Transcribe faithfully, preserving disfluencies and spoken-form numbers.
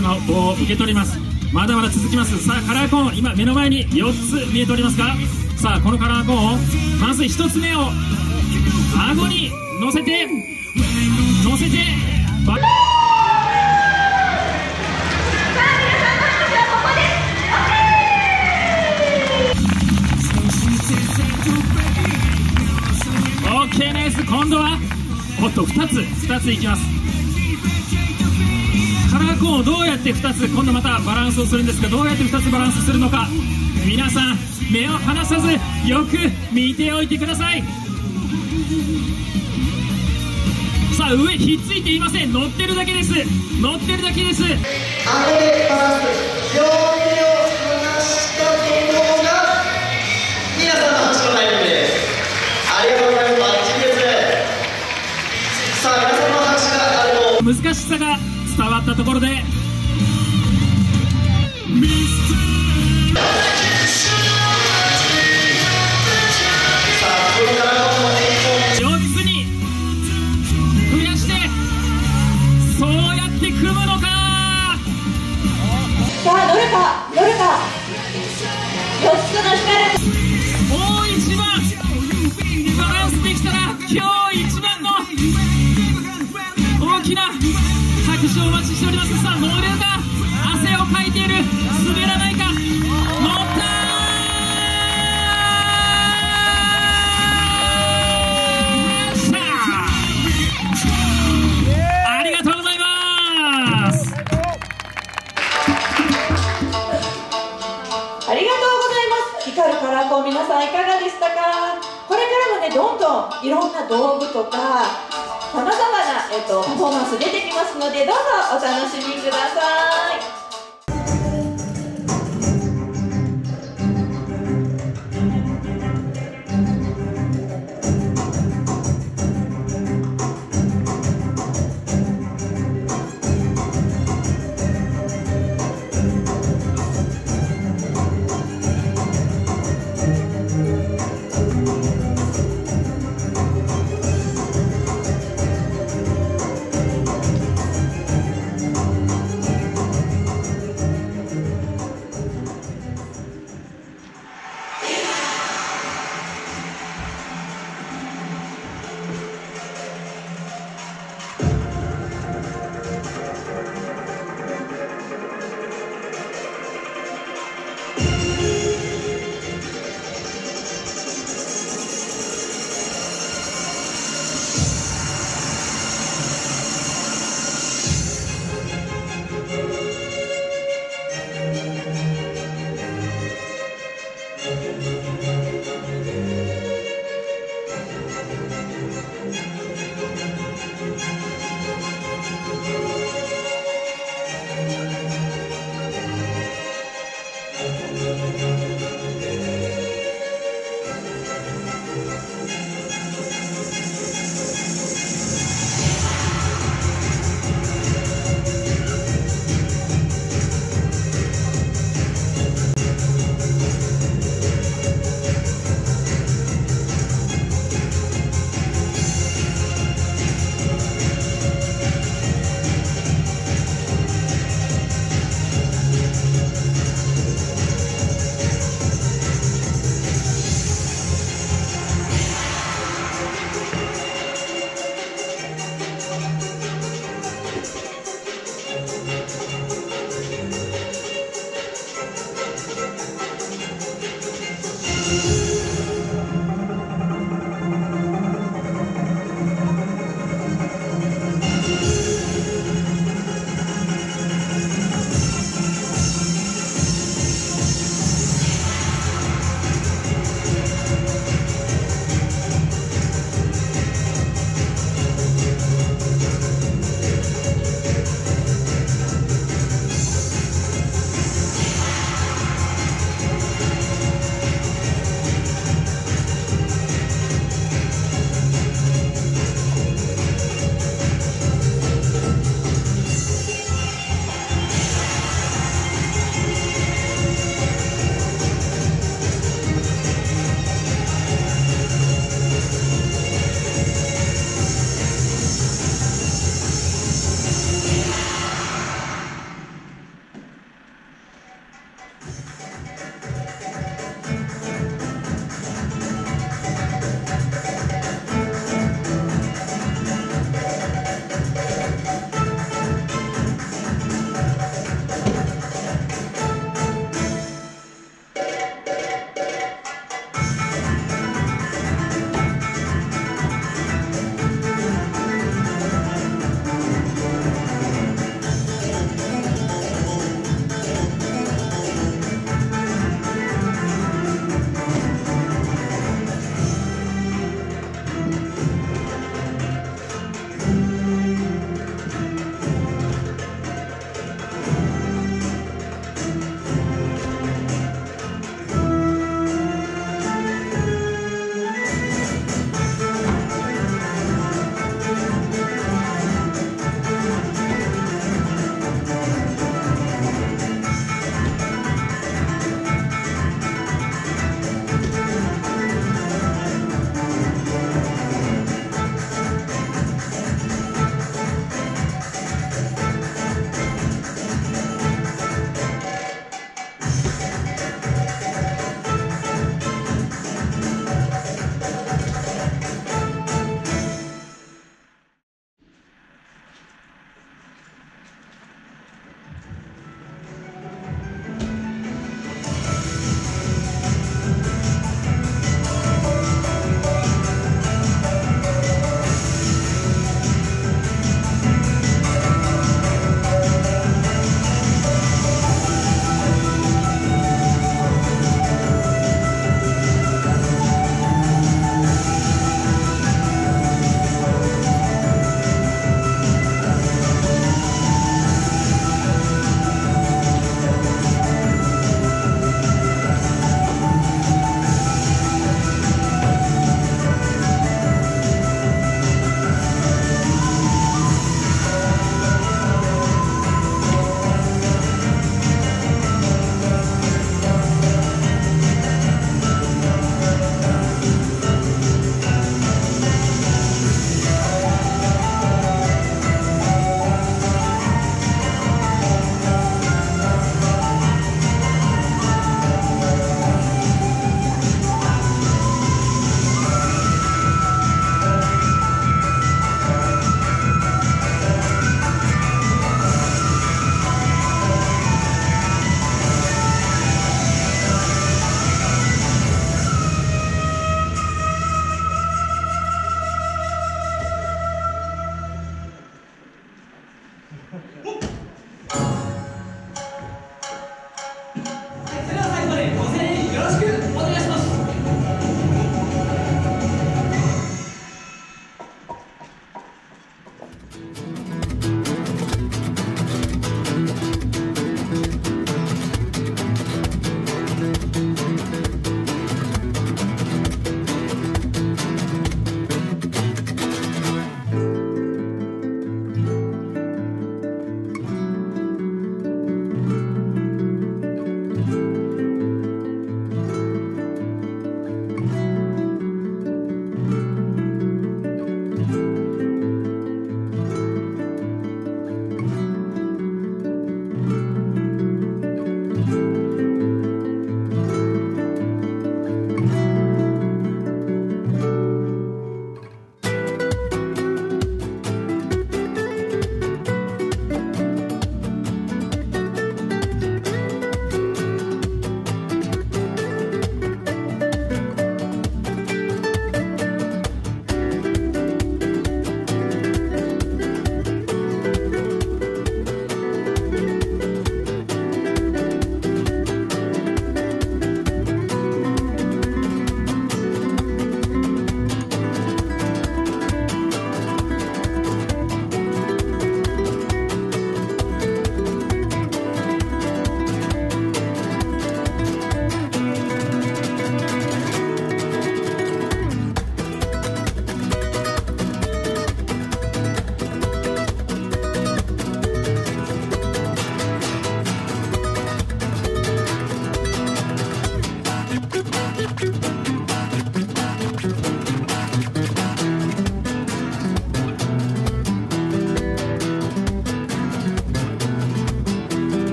その棒を受け取ります。まだまだ続きます。さあカラーコーン、今目の前によっつ見えておりますか。さあこのカラーコーンをまずひとつめを顎に乗せて乗せてバオッケーです。今度はおっとふたつふたついきます。カラーコーンをどうやってふたつ今度またバランスをするんですが、どうやってふたつバランスするのか、皆さん目を離さずよく見ておいてください。さあ上ひっついていません。乗ってるだけです。乗ってるだけです。 顎でバランス、両手を離したところが皆さんのはちのタイミングです。ありがとうございます。バッチリです。さあ皆さんの拍手があると難しさが伝わったところで上手に増やしてそうやって組むのか。 さあ乗るか乗るか、よっつの光もう一番バランスできたら今日一番の大きな拍手をお待ちしております。さあ乗れるか、汗をかいている、滑らないか、乗ったーしゃー。ありがとうございます。 ありがとうございます。光るカラーコーン、皆さんいかがでしたか。これからもねどんどんいろんな道具とかさまざまな、えっと、パフォーマンス出てきますので、どうぞお楽しみください。